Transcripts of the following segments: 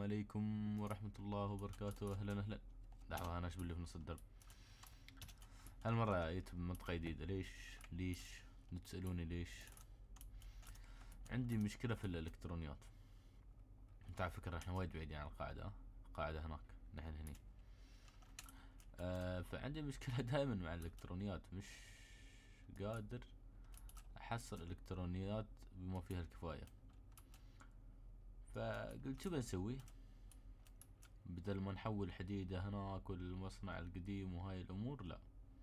عليكم ورحمة الله وبركاته. أهلا أهلا. لحظة أنا أشبه اللي في نص الدرب. هالمرة جيت بمنطقة جديدة. ليش تسألوني ليش؟ عندي مشكلة في الإلكترونيات. انت على فكرة احنا وايد بعيدين عن القاعدة. القاعدة هناك، نحن هني. فعندي مشكلة دائما مع الإلكترونيات، مش قادر أحصل إلكترونيات بما فيها الكفاية. فقلت شو بنسوي بدل ما نحول حديدة هناك والمصنع القديم وهاي الأمور؟ لا،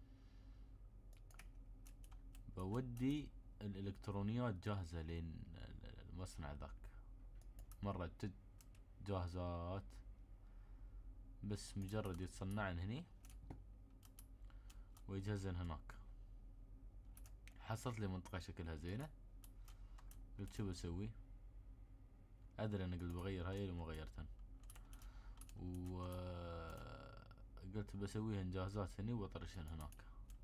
بودي الإلكترونيات جاهزة لين المصنع ذاك. مرة جاهزات، بس مجرد يتصنعن هني ويجهزن هناك. حصلت لي منطقة شكلها زينة، قلت شو بسوي؟ أدري أنا قلت بغير هاي وما غيرتن، قلت بسويهن جاهزات هني وبطرشهن هناك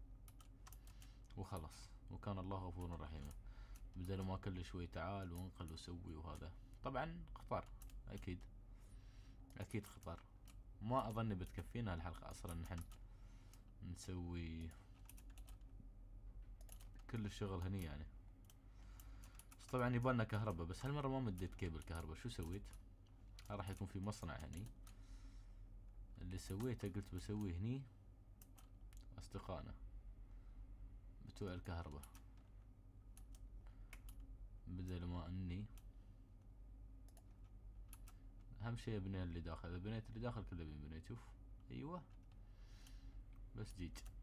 وخلص، وكان الله غفور رحيم. بدل ما كل شوي تعال وانقل وسوي وهذا. طبعا خطر، اكيد خطر. ما اظن بتكفينا الحلقة اصلا نحن نسوي كل الشغل هني يعني. بس طبعا يبالنا كهرباء، بس هالمرة ما مديت كيبل كهرباء. شو سويت؟ راح يكون في مصنع هني. اللي سويته قلت بسويه هني اصدقائنا بتوع الكهرباء، بدل ما اني اهم شي ابني اللي داخل. اذا بنيت اللي داخل كله بنيت. شوف، ايوه، بس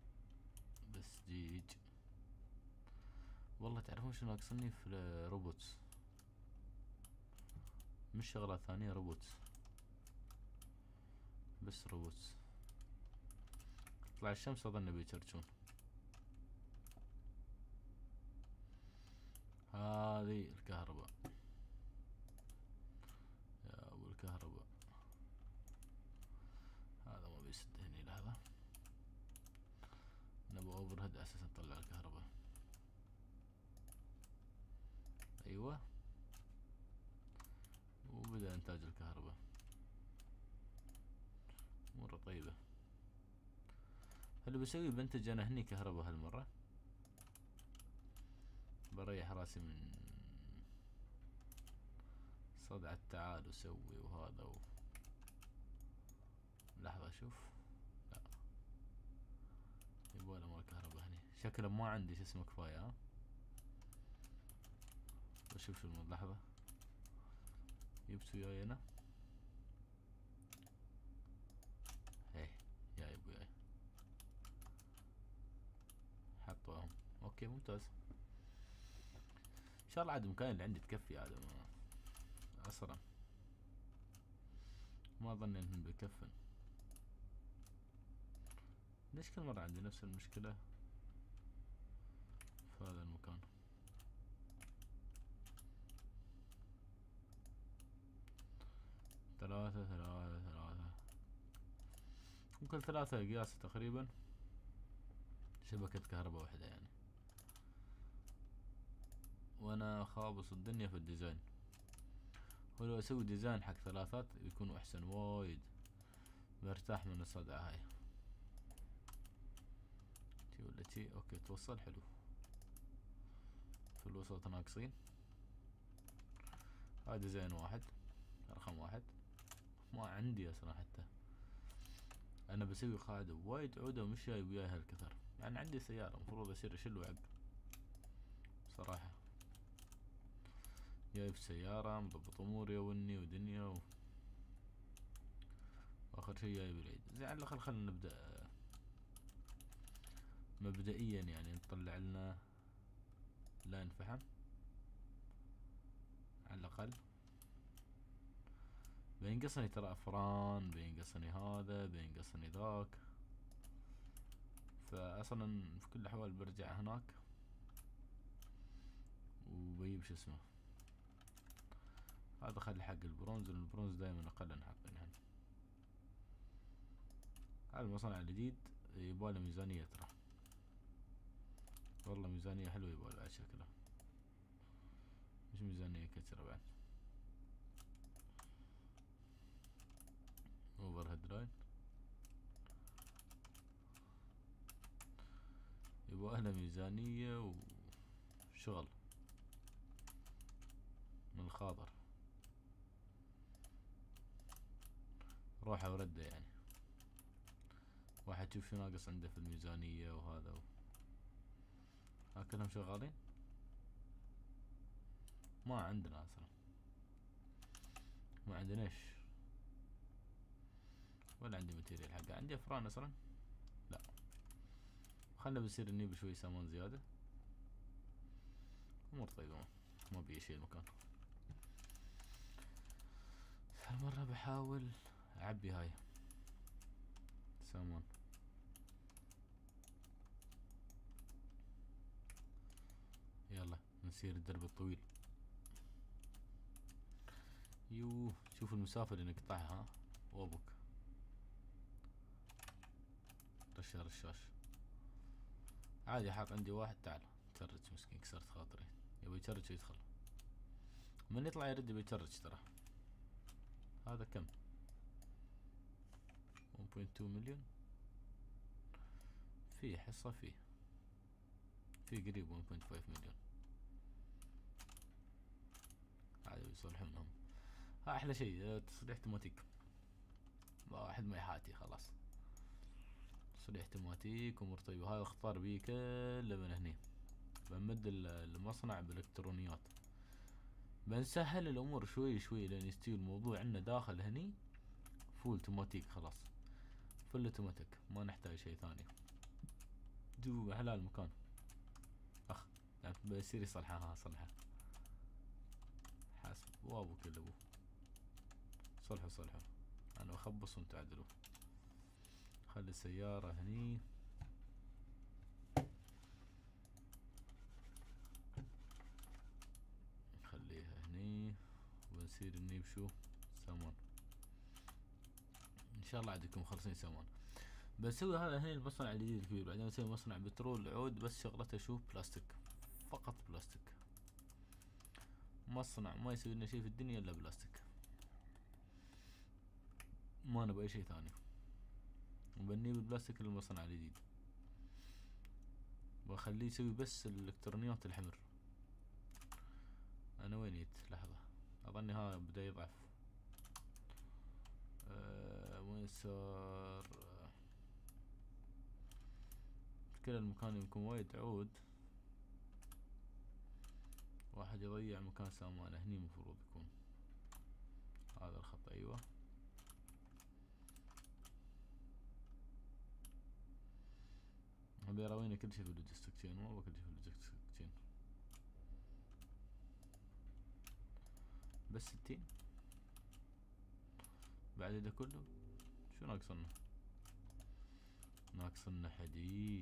جيج. والله تعرفون شو ناقصني في الروبوتس؟ مش شغلات ثانية، روبوتس، بس روبوتس. تطلع الشمس اظن بيشرجون. هذه الكهرباء يا ابو الكهرباء. هذا ما بيسد هني. لحظة، نبغى اوفر هيد اساسا نطلع الكهرباء. ايوه، وبدأ انتاج الكهرباء. مرة طيبة. اللي بسوي بنتج انا هني كهرباء هالمرة. بريح راسي من صدع التعال وسوي وهذا لحظة اشوف. لا، يبغى مال الكهرباء هني. شكله ما عندي شو اسمه كفاية. ها، بشوف شو الموضوع. لحظة، جبت وياي انا. ايه، يا ابوياي حطوهم. اوكي ممتاز. ان شاء الله عاد المكان اللي عندي تكفي عاد. اصلا ما اظن انهم بيكفن. ليش كل مرة عندي نفس المشكلة في هذا المكان؟ ثلاثة ممكن 3 قياس تقريبا. شبكة كهرباء واحدة يعني. وانا خابص الدنيا في الديزاين. ولو اسوي ديزاين حق 3 بيكون احسن وايد. برتاح من الصدعة هاي. تي ولا تي. اوكي توصل حلو. في الوسط ناقصين. هذا ديزاين واحد، رقم 1. ما عندي اصلا حتى. انا بسوي قاعدة وايد عودة ومش جاي وياي هالكثر. يعني عندي سيارة المفروض اصير اشيل وعق صراحة. جايب سيارة مضبط اموري وني ودنيا واخر شي جايب العيد. زين على الاقل خلنا نبدأ مبدئيا يعني. نطلع لنا لاين فحم على الاقل. بينقصني ترى افران، بينقصني هذا، بينقصني ذاك. فاصلا في كل الاحوال برجع هناك وبجيب شو اسمه. هذا خلي حق البرونز، البرونز دائما اقل نحط يعني. هذا المصنع الجديد يباله ميزانية ترى. والله ميزانية حلوة يباله بعد شكله، مش ميزانية كثيرة بعد. وهنا ميزانية وشغل من الخاطر، روحه ورده يعني. واحد شوف شو ناقص عنده في الميزانية وهذا كلهم شغالين. ما عندنا اصلا، ما عندناش، ولا عندي ماتيريال حقه. عندي افران اصلا؟ لا. خلنا بنصير نجيب شوي سامان زيادة. امور طيبة، ما بي شيء المكان. هالمرة بحاول اعبي هاي سامان. يلا نسير الدرب الطويل. يوه شوف المسافة اللي نقطعها. وابك رشاش عادي. حاط عندي واحد. تعال تشرج مسكين، كسرت خاطري. يبي يتشرج يدخل، من يطلع يرد يبي يتشرج. ترى هذا كم؟ 1.2 مليون. في حصة في قريب 1.5 مليون. عادي يصلحونهم. ها احلى شيء تصليح توماتيك. واحد ما يحاتي خلاص. تصليح توماتيك امور طيبة. هذا اختار بيه كله من هني. بنمد المصنع بالالكترونيات، بنسهل الامور شوي شوي لين يستوي الموضوع عندنا داخل هني. فول توماتيك خلاص، فل اوتوماتيك، ما نحتاج شيء ثاني. دو حلال المكان. اخ بيصير يصلحها. ها صلحها حاسب. وابو كل ابو صلحوا. انا اخبص وانتو عدلوا. خلي السيارة هني. خليها هني. ونصير نجيب شو؟ سامان. ان شاء الله عندكم خلصين سامان. بنسوي هذا هني المصنع الجديد الكبير. بعدين نسوي مصنع بترول عود، بس شغلته شو؟ بلاستيك فقط. بلاستيك. مصنع ما يسوي لنا شيء في الدنيا الا بلاستيك. ما نبغى اي شيء ثاني. وبنجيب البلاستيك للمصنع الجديد. واخليه يسوي بس الالكترونيات الحمر. انا وين جيت؟ لحظة، اظني ها بدا يضعف. وين صار؟ كل المكان يكون وايد عود. واحد يضيع مكان سامانه. هني المفروض يكون هذا الخط. ايوه ابي يراوينا كل شي في اللوجيستيك تشين. ما ابغى كل شي في اللوجيستيك تشين. بس 60 بعد ده كله. شو ناقصنا؟ ناقصنا حديد.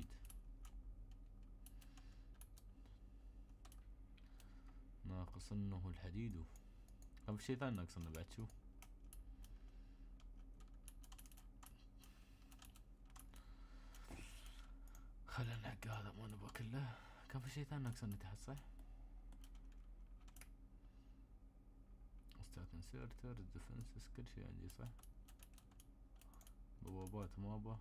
ناقصنه الحديد. كم في شي ثاني ناقصنا بعد؟ شو خلنا نحق هذا ما نبغى كله. كان في شي ثاني ناقصنا تحت صح؟ ستاك انسيرتر ديفنسز كل شي عندي صح؟ بوابات مابا.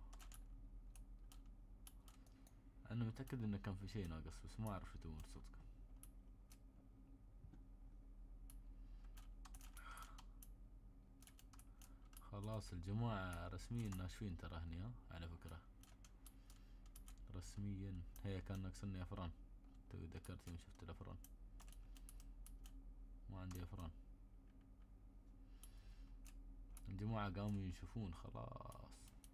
انا متأكد انه كان في شي ناقص بس ما اعرف شو تبون صدق. خلاص الجماعة رسميا ناشفين ترى هني. ها على فكرة رسميا. هي كان ناقصني افران. توي ذكرت يوم شفت الافران. ما عندي افران. الجماعة قاموا ينشفون خلاص.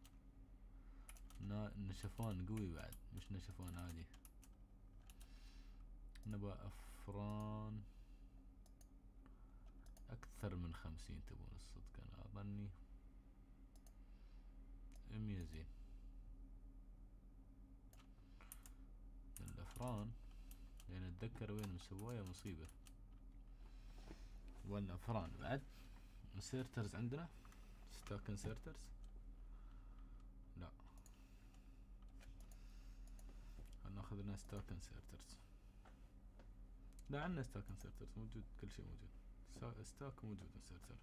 نشفان قوي بعد، مش نشفان عادي. نبى افران اكثر من 50 تبون الصدق. انا اظني 100 زين. الافران لان اتذكر وين مسواية مصيبة. والافران بعد انسيرترز عندنا. ستاك انسيرترز لا. ناخذ لنا ستاك انسيرترز. لا عندنا ستاك انسيرترز موجود. كل شيء موجود. ستاك موجود. انسيرتر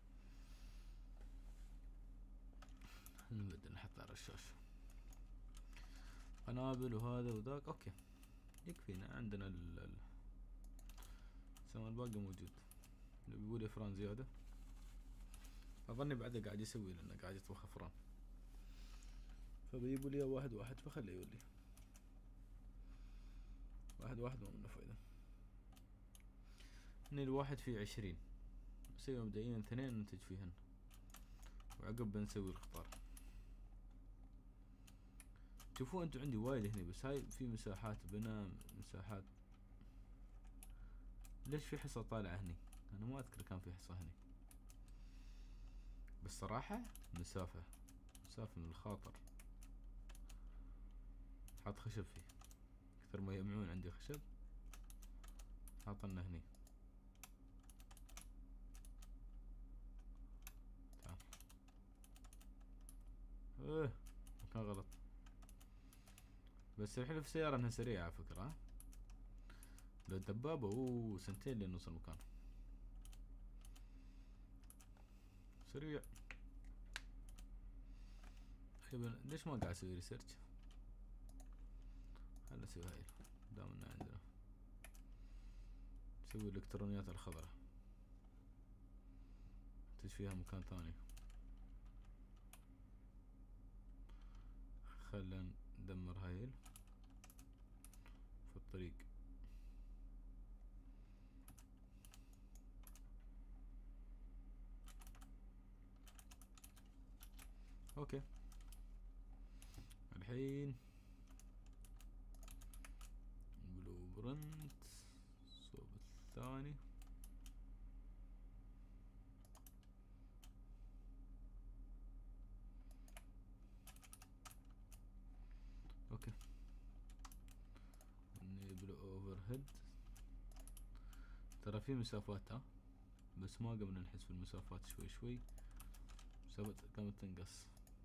نبدأ نحط على الشاشة قنابل وهذا وذاك. اوكي يكفينا عندنا السمن الباقي موجود. اللي بيقول افران زيادة اظني بعده قاعد يسوي لانه قاعد يطبخ افران، فبيجيبوا لي واحد واحد فخليه يولي واحد واحد ما منه فايدة. هني الواحد فيه 20 نسوي مبدئيا 2 ننتج فيهن وعقب بنسوي القطار. شوفوا انتوا عندي وايد هني بس هاي في مساحات بناء مساحات. ليش في حصة طالعة هني؟ انا ما اذكر كان في حصة هني، بس صراحة مسافة من الخاطر. حاط خشب فيه كثر ما يجمعون عندي خشب حاطنا هني. تعال مكان غلط. بس الحين في السيارة انها سريعة على فكرة. لو الدبابة سنتين لين نوصل المكان. سريع. ليش ما قاعد اسوي ريسيرش؟ خلنا نسوي هاي دام انه عندنا. نسوي الالكترونيات الخضراء ننتج فيها مكان ثاني. خلنا ندمر هايل في الطريق. اوكي الحين بلو برنت الصوب الثاني. اوكي نبلو اوفر هيد. ترى في مسافات بس ما قمنا نحس في المسافات شوي مسافات قامت تنقص.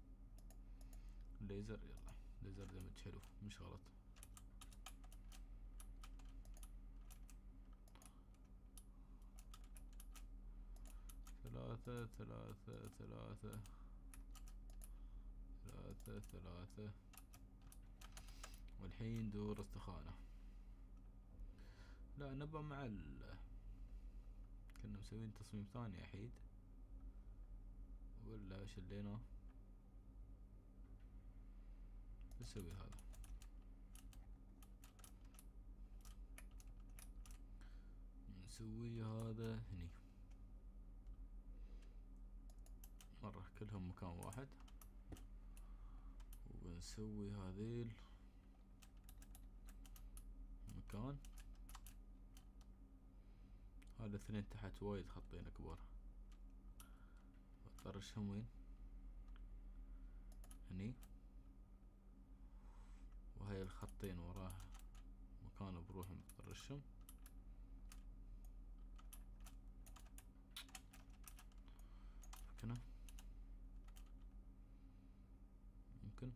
ليزر يلا ليزر دمج حلو مش غلط. ثلاثة والحين دور استخانة. لا نبى مع كنا مسوين تصميم ثاني احيد ولا شليناه. نسوي هذا نسوي هذا هني مرة كلهم مكان واحد. ونسوي هذيل مكان. هذا اثنين تحت وايد خطين كبار بطرشهم وين هني. وهاي الخطين وراه مكان بروحهم بطرشهم. فكنا ممكن.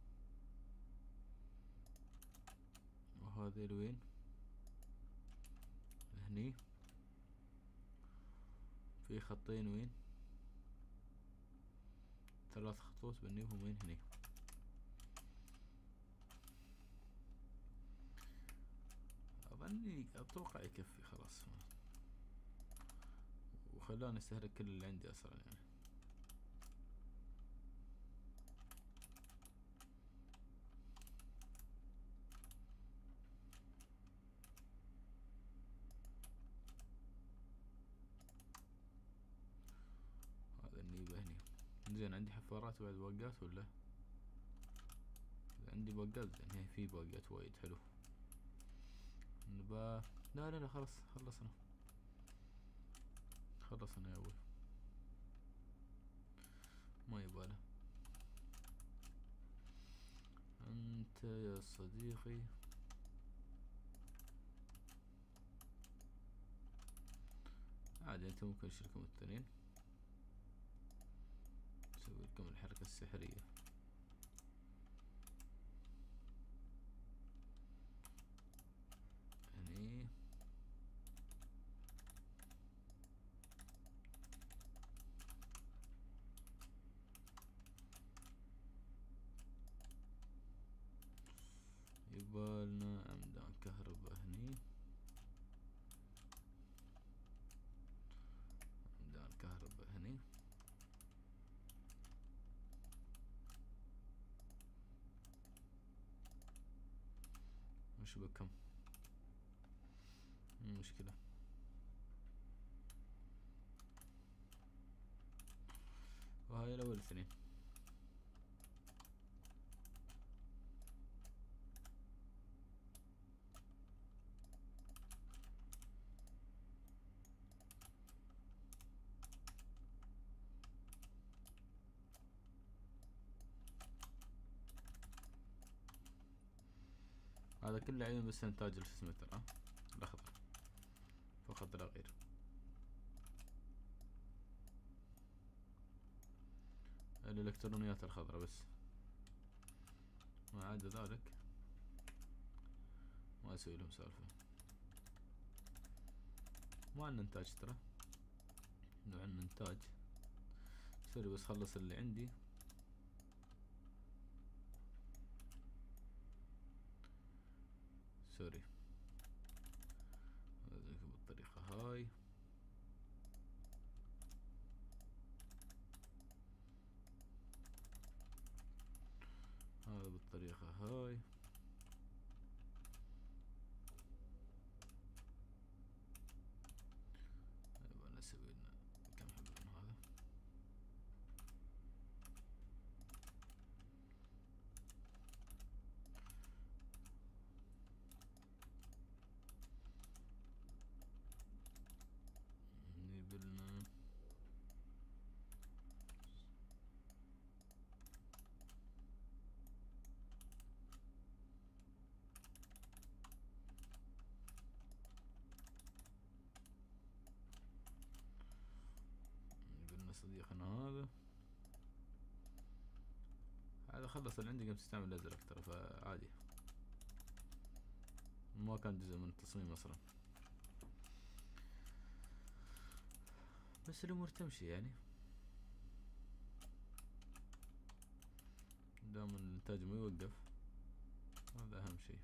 وهذيل وين هني. في خطين وين 3 خطوط بنيهم وين هني. اظني اتوقع يكفي خلاص وخلاني استهلك كل اللي عندي اصلا يعني. هذا النيبة هني. زين عندي حفارات بعد باقات ولا؟ عندي باقات زين. هي في باقات وايد حلو. نبا لا خلاص خلصنا يا ابوي ما يباله. انت يا صديقي عادي انت ممكن تشيلكم التنين نسوي لكم الحركة السحرية. هني يبالنا عمدان كهرباء وش بكم مشكلة. وهاي الأول اثنين. هذا كله عيون بس انتاج الاسمه ترى الاخضر فقط لا غير. الالكترونيات الخضراء بس، ما عدا ذلك ما اسوي لهم سالفه. ما عندنا انتاج ترى، لو عندنا انتاج سوري بس خلص اللي عندي. سوري بالطريقة هاي. هذا بالطريقة هاي. يبغى نسوي لنا كم حبة من هذا. نجيب لنا صديقنا هذا خلص اللي عندي. قمت استعمل الازرق ترى فعادي، ما كان جزء من التصميم اصلا، بس الامور تمشي يعني دام الانتاج ما يوقف. هذا اهم شيء.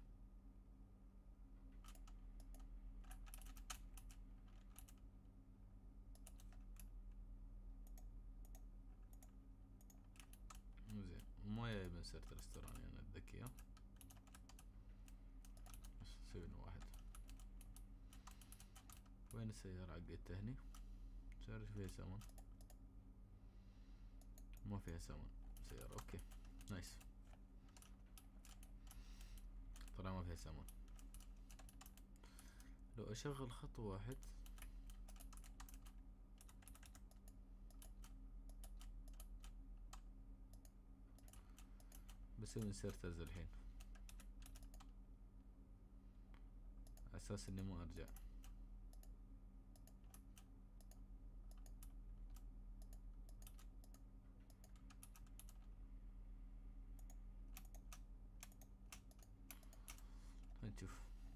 زين ما جايب انسرت الرستوراني انا الذكية، بس نسوي لنا واحد. وين السيارة عقدتها هني؟ سيارة فيها سامون؟ ما فيها سامون سيارة. اوكي نايس، طلع ما فيها سامون. لو اشغل خط واحد بسوي انسرترز الحين على اساس اني ما ارجع. نشوف.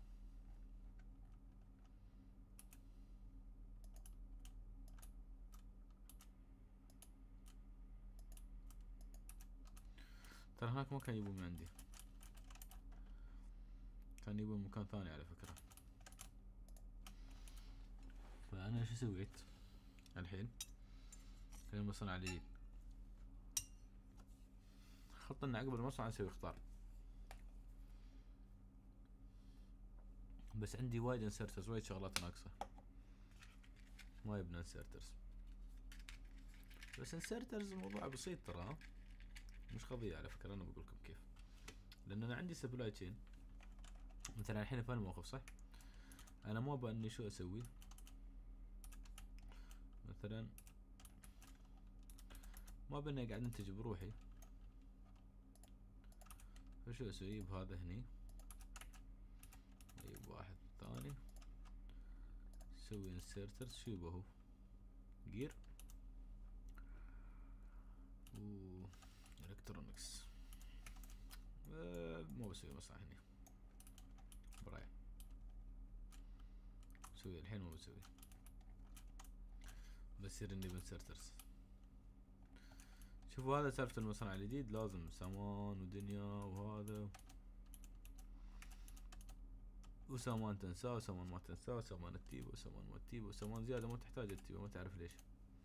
ترى هناك ما كان يبون من عندي، كان يبون مكان ثاني على فكرة. فأنا شو سويت الحين؟ خلينا المصنع الجديد خط لنا عقب المصنع نسوي اختار. بس عندي وايد انسرترز، وايد شغلات ناقصة، ما يبنى انسرترز. بس انسرترز الموضوع بسيط ترى، مش قضية على فكرة. انا بقولكم كيف، لان انا عندي سبلاي تشين. مثلا الحين في الموقف صح، انا ما ابغى اني شو اسوي. مثلا ما ابغى اني قاعد انتج بروحي، فشو اسوي؟ بهذا هني اجيب واحد ثاني سوي انسرترز. شو يبغى؟ جير و الكترونكس. مو بسوي مصنع هني براي، بسوي الحين مو بسوي، بصير اني بنسرترز. شوفوا هذا سالفة المصنع الجديد، لازم سامان ودنيا وهذا وسامان تنساه وسامان ما تنساه، وسامان التيبة وسامان ما التيبة، وسامان زيادة ما تحتاج التيبة ما تعرف ليش.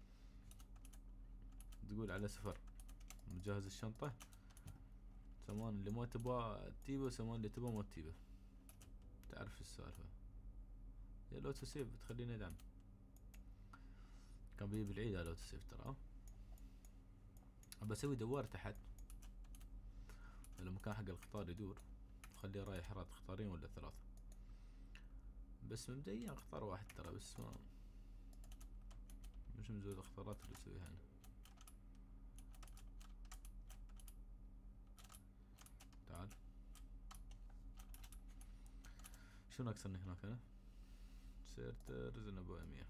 تقول على سفر مجهز الشنطة، سامان اللي ما تبغاه التيبة وسامان اللي تبغاه ما التيبة. تعرف السالفة، يا الاوتو سيف بتخليني ادعم. كان بيجي بالعيد على الاوتو سيف ترى. بسوي دوار تحت لما كان حق القطار يدور، خليه رايح راد قطارين ولا ثلاثة، بس مبدئيا قطار واحد ترى، بس ما مش مزود القطارات اللي اسويها انا. تعال شو ناقصني هناك انا؟ سيرتر زنبوية 100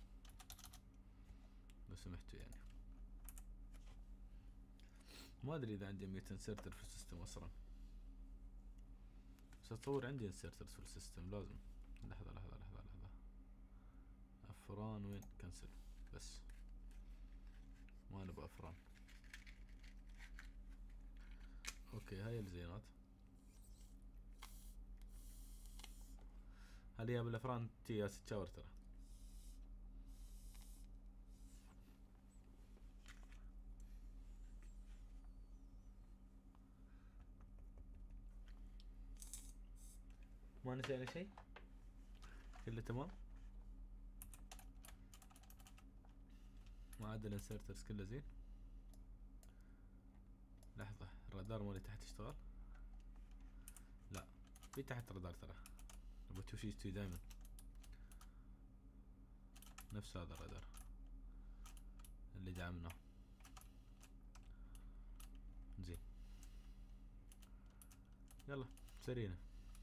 لو سمحتوا يعني. ما ادري اذا عندي 200 سيرتر في السيستم اصلا، بس اتصور عندي انسيرترز في السيستم لازم. لحظة لحظة لحظة لحظة، افران وين؟ كنسل بس، ما نبغى افران. اوكي هاي الزينات. هذه يا بالافران تي يا تشاور ترى. ما نسينا شيء، كله تمام، ما عدا الانسرترز كله زين. لحظة الرادار مالي تحت اشتغل؟ لا في تحت رادار ترى، ابغى تشوف شي يستوي دايما نفس هذا الرادار اللي دعمناه. زين يلا سرينا.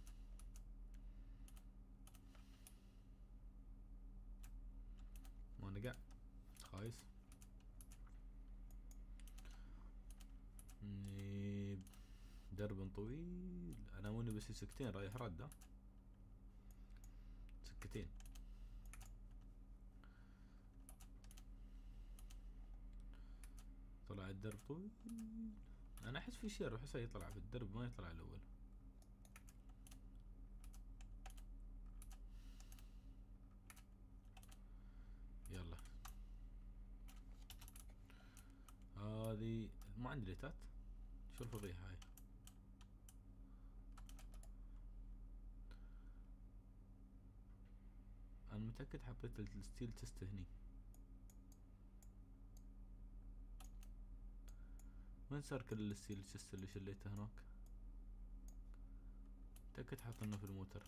ما نقع خايس. درب طويل، انا موني بس سكتين رايح رده، سكتين. طلع الدرب طويل، انا احس في شيء اروح يطلع في الدرب ما يطلع الاول. يلا هذه ما عندي ليتات، شو الفضيحة هاي؟ انا متأكد حطيت الستيل تست هني. وين صار كل الستيل تست اللي شليته هناك؟ متأكد حاطينه في الموتر.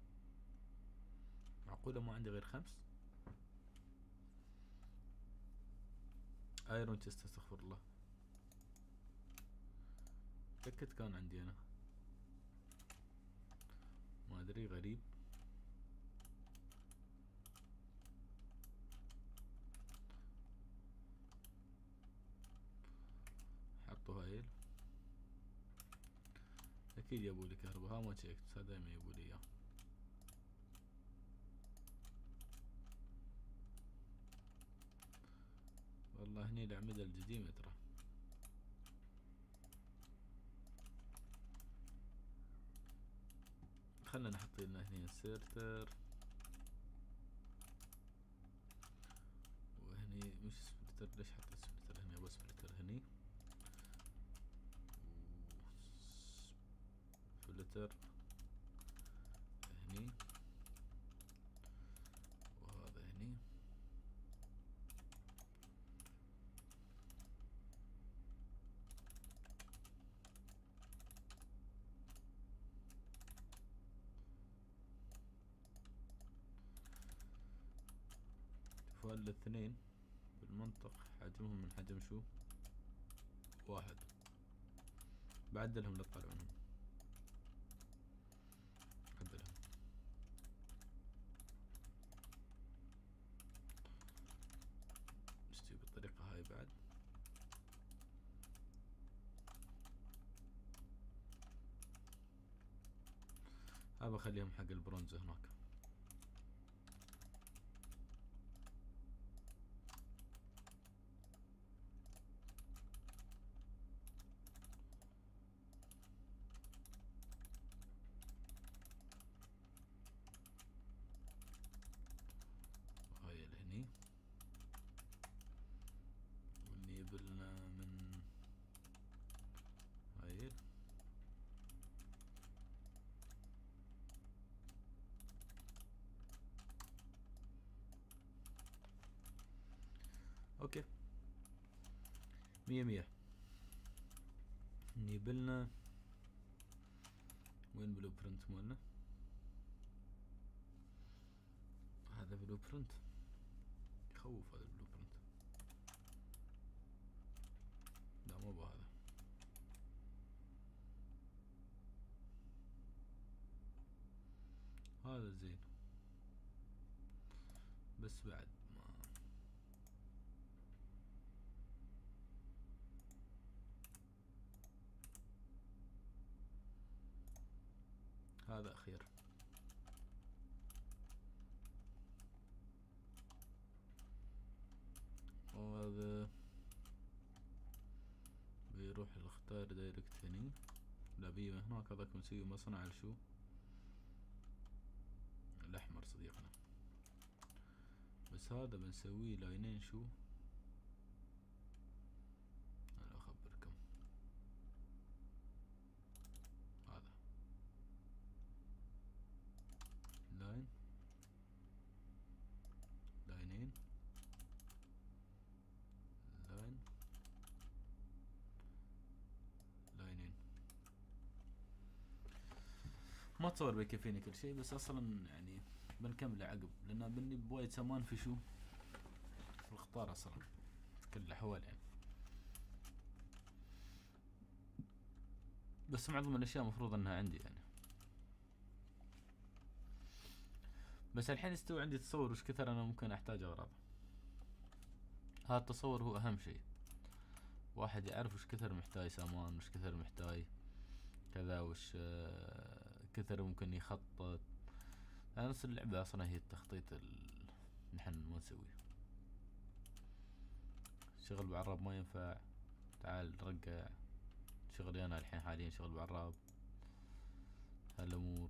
معقولة ما عندي غير 5 ايرون تست؟ استغفر الله، متأكد كان عندي انا، ما ادري غريب. حطوا هايل، اكيد يبولي كهرباء، ها ما تشيكت، هذا دايما يبولي اياه. والله هني الاعمدة القديمة ترى. خلنا نحط لنا هني انسيرتر، وهني مش سبلتر، ليش حطيت سبلتر هني؟ ابغى سبلتر هني، سبلتر هني، وهذا هني. شوفوا الاثنين بالمنطق حجمهم من حجم شو؟ 1. بعدلهم للطلع منهم، عدلهم. نستوي بالطريقة هاي بعد. ابى اخليهم حق البرونز هناك. هاي هني، واللي يبلنا من هاي اوكي، 100. نجيبلنا وين بلو برنت مالنا؟ هذا بلو برنت يخوف، هذا بلو برنت. لا مو بهذا، هذا زين بس بعد ما هذا اخير. وهذا بيروح الاختار دايركت هني، لا بيه هناك. هذاك مسوي مصنع لشو؟ الاحمر صديقنا. بس هذا بنسويه لاينين. شو انا اخبركم، هذا لاين، لاينين، لاين، لاينين. ما تصور بيكفيني كل شيء، بس اصلا يعني بنكمله عقب، لان بني بوايد سمان في شو، في الخطار اصلا كل الاحوال يعني. بس معظم الاشياء مفروض انها عندي يعني. بس الحين استوى عندي تصور وش كثر انا ممكن احتاج اغراض. هذا التصور هو اهم شيء، واحد يعرف وش كثر محتاج سامان، وش كثر محتاج كذا، وش كثر ممكن يخطط. نفس اللعبة اصلا هي التخطيط نحن ما نسويه. شغل بعراب ما ينفع، تعال رقع. شغلي انا الحين حاليا شغل بعراب، هالامور.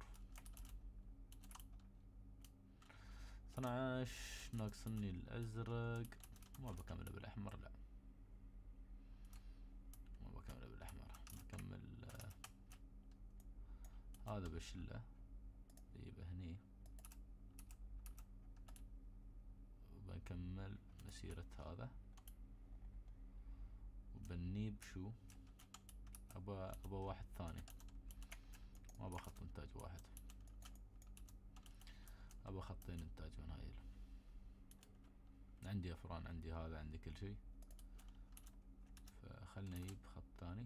12 ناقصني الازرق، ما بكمله بالاحمر. لا ما بكمله بالاحمر، بكمل هذا بشله يبقى هني. وبنكمل مسيرة هذا، وبنيب شو ابا واحد ثاني. ما بخط انتاج واحد، ابا خطين انتاج من هايل. عندي افران، عندي هذا، عندي كل شيء. فخلنا نجيب خط ثاني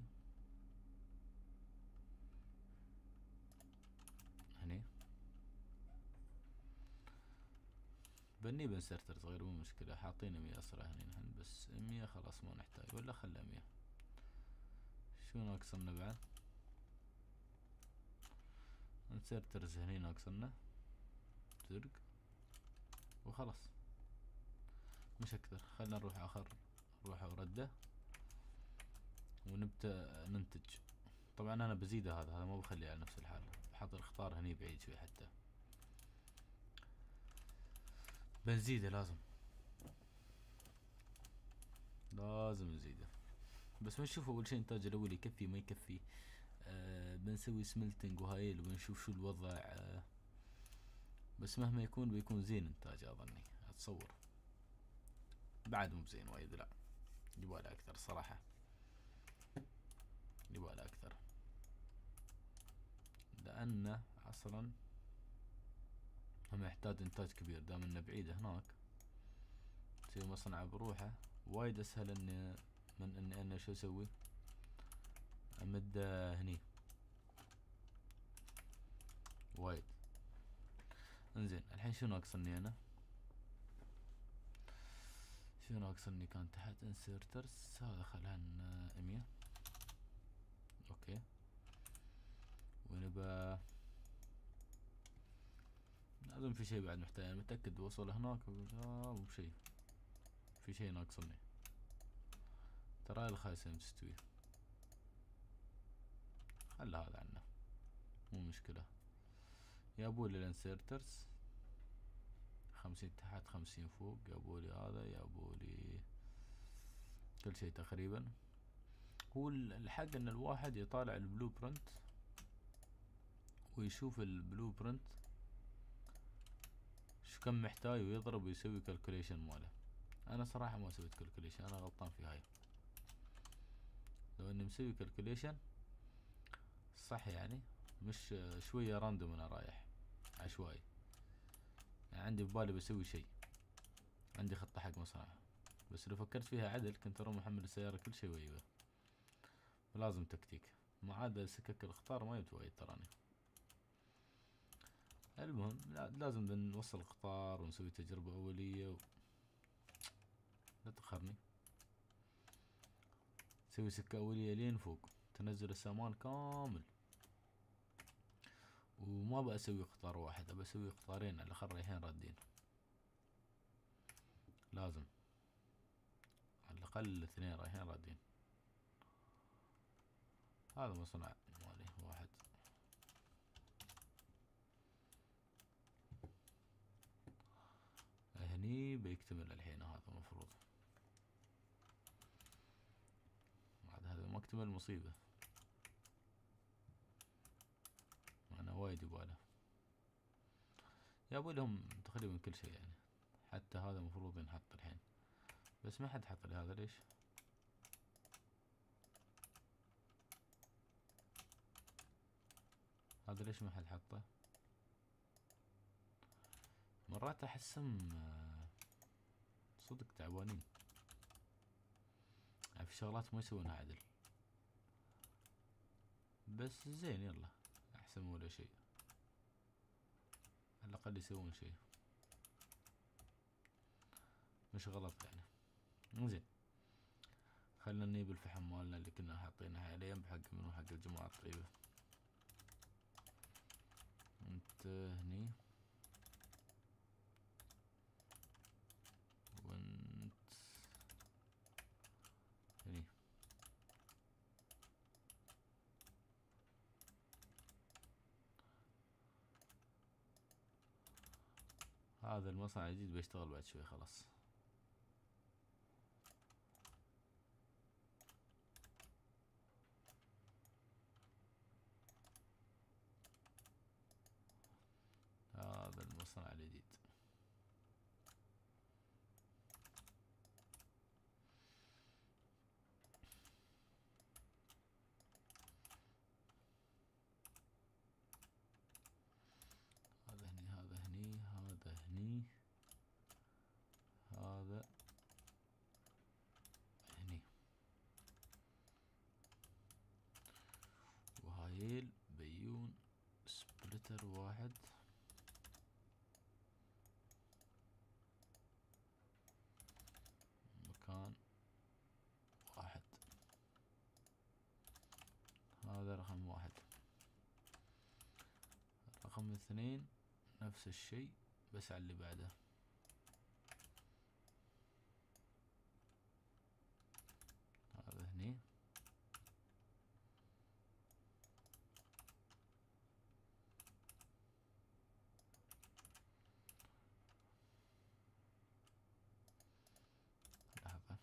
هني. بني بنسرتر صغير مو مشكلة. حاطين 100 اسرع هني نحن، بس 100 خلاص ما نحتاج، ولا خلى 100. شو ناقصنا بعد؟ نسرترز هني ناقصنا زرق وخلاص، مش اكثر. خلنا نروح اخر روحه ورده ونبدأ ننتج. طبعا انا بزيده، هذا ما بخليه على نفس الحال، بحط الخطار هني بعيد شوي، حتى بنزيده. لازم نزيده. بس بنشوف اول شيء انتاج الاول يكفي ما يكفي. بنسوي سملتنج وهايل وبنشوف شو الوضع. بس مهما يكون بيكون زين انتاج، اظني اتصور. بعد مو بزين وايد، لا يبغى اكثر صراحة، يبغى اكثر. لانه اصلا هم يحتاج انتاج كبير، دام انه بعيد هناك. تسوي مصنع بروحه وايد اسهل اني من اني انا شو اسوي، امده هني وايد. انزين الحين شو ناقصني انا؟ شو ناقصني؟ كان تحت انسرترز، هذا خلها 100. اوكي، ونبى لازم في شيء بعد محتاج. انا متأكد وصل هناك مو بشيء، في شيء ناقصني. ترى الخايسة مستوي، خلى هذا عنه مو مشكلة. يابولي الانسرترز 50 تحت 50 فوق، يابولي هذا، يابولي كل شيء تقريبا. هو الحق ان الواحد يطالع البلو برنت ويشوف البلو برنت شو كم محتاج، ويضرب ويسوي كالكوليشن ماله. انا صراحة ما سويت كالكوليشن، انا غلطان في هاي. لو اني مسوي كالكوليشن صح يعني، مش شوية راندوم انا رايح عشوائي. يعني عندي ببالي بسوي شي، عندي خطة حق مصنع، بس لو فكرت فيها عدل كنت اروح محمل السيارة كل شي ويبه. لازم تكتيك، ما عاد سكك الاخطار ما يبت وايد تراني. المهم لازم نوصل القطار ونسوي تجربة أولية لا تأخرني. تسوي سكة أولية لين فوق، تنزل السامان كامل، وما بأسوي قطار واحد، أبى أسوي قطارين على الأقل رايحين رادين. لازم على الأقل 2 رايحين رادين. هذا مصنع مالي واحد. هني بيكتمل الحين، هذا المفروض بعد هذا ما اكتمل مصيبة، أنا وايد يباله. يابو لهم تقريبا كل شي يعني، حتى هذا المفروض ينحط الحين، بس ما حد حط لي هذا. ليش؟ هذا ليش ما حد حطه؟ مرات احسهم صدق تعبانين، يعني في شغلات ما يسوونها عدل، بس زين يلا احسن ولا شيء، على الاقل يسوون شيء مش غلط يعني. زين، خلنا نجيب الفحم مالنا اللي كنا حاطينه عليه بحق منو، حق الجماعة الطيبة. انت هني وانت هني. هذا المصنع الجديد بيشتغل بعد شوي خلاص. هذا المصنع الجديد. هذا هني، هذا هني، هذا هني، هذا هني، وهايل بيون سبلتر واحد، مكان واحد. هذا رقم واحد. رقم 2 نفس الشي بس على اللي بعده. هذا هني، لحظة،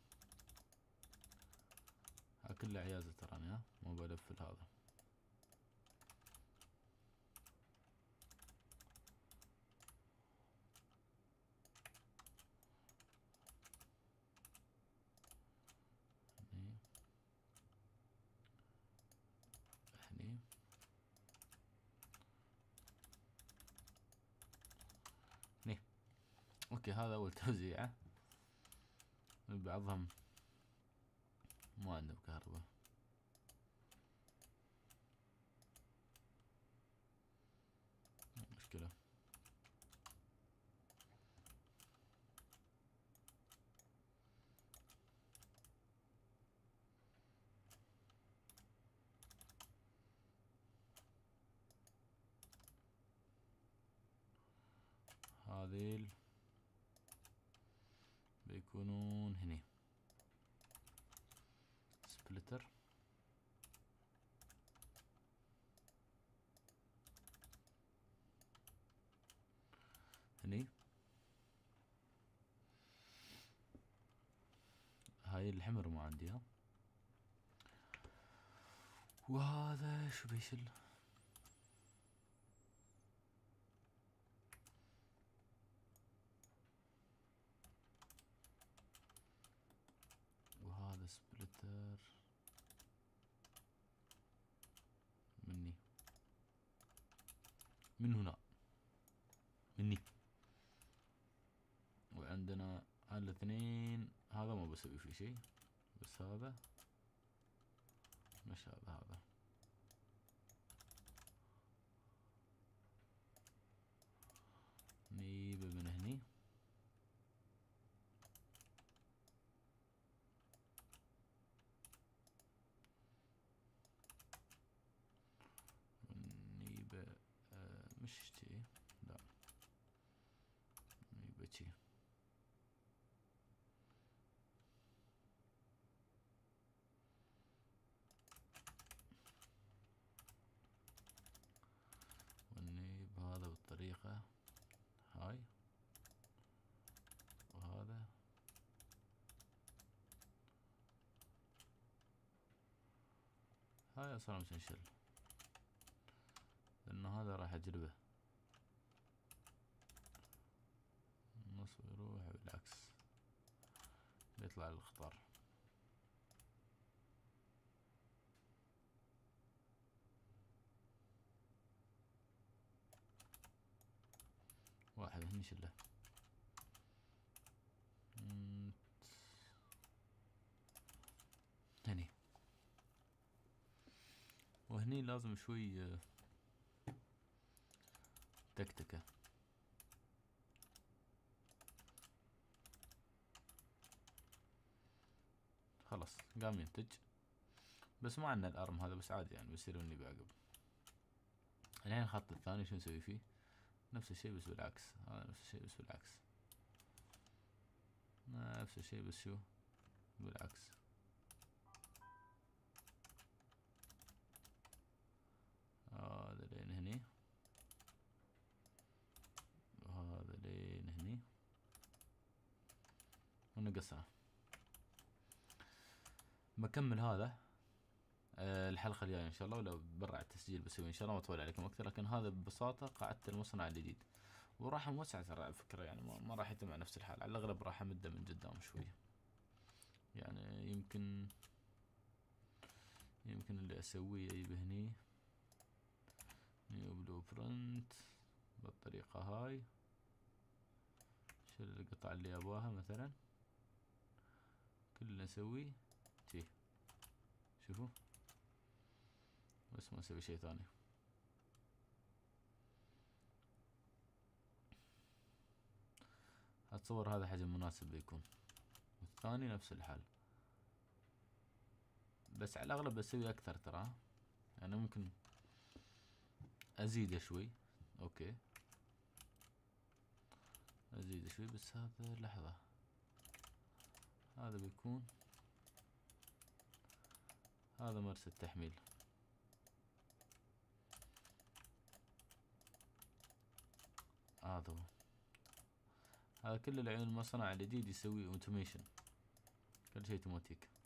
ها كله عيازة تراني، ها مو بلفل هذا. هني هني هني. اوكي، هذا اول توزيعة. بعضهم ما عندهم كهرباء، مشكلة. هذيل بيكونون هني سبلتر. هني هاي الحمر ما عندي، ها. وهذا شو بيشل؟ من هنا مني. وعندنا هالاثنين، هذا ما بسوي فيه شيء، بس هذا مش هذا نجيبه من هني. ونجيبه مش شي، لا نجيبه شي. ونجيب هذا بالطريقة هاي، وهذا هاي اصلا مش نشل، لانه هذا راح اجربه النص ويروح بالعكس بيطلع الخطر. واحد هني شله. هني وهني لازم شوي تكتكة. خلاص قام ينتج، بس ما عندنا الارم هذا، بس عادي يعني بيصير مني بعقب. الحين الخط الثاني شو نسوي فيه؟ نفس الشيء بس بالعكس، هذا نفس الشيء بس بالعكس، نفس الشيء بس شو بالعكس. هذا لين هني، وهذا لين هني، ونقصها. بكمل هذا الحلقة الجاية ان شاء الله، ولا برا التسجيل بسوي ان شاء الله، ما اطول عليكم اكثر. لكن هذا ببساطة قاعدة المصنع الجديد، وراح موسع ترى على فكرة، يعني ما راح يتم على نفس الحال، على الاغلب راح امده من قدام شوي، يعني يمكن اللي اسويه اجيب هني نيو بلو برنت بالطريقة هاي، شيل القطع اللي ابغاها مثلا، كل اللي نسويه شي، شوفوا بس ما نسوي شيء ثاني. اتصور هذا حجم مناسب بيكون، والثاني نفس الحال، بس على الاغلب بسوي اكثر ترى، يعني ممكن ازيده شوي. اوكي ازيد شوي، بس هذا لحظة، هذا بيكون هذا مرسى التحميل، هذا هو. هذا كل العيون المصنع الجديد يسوي اوتوميشن، كل شيء اوتوماتيك.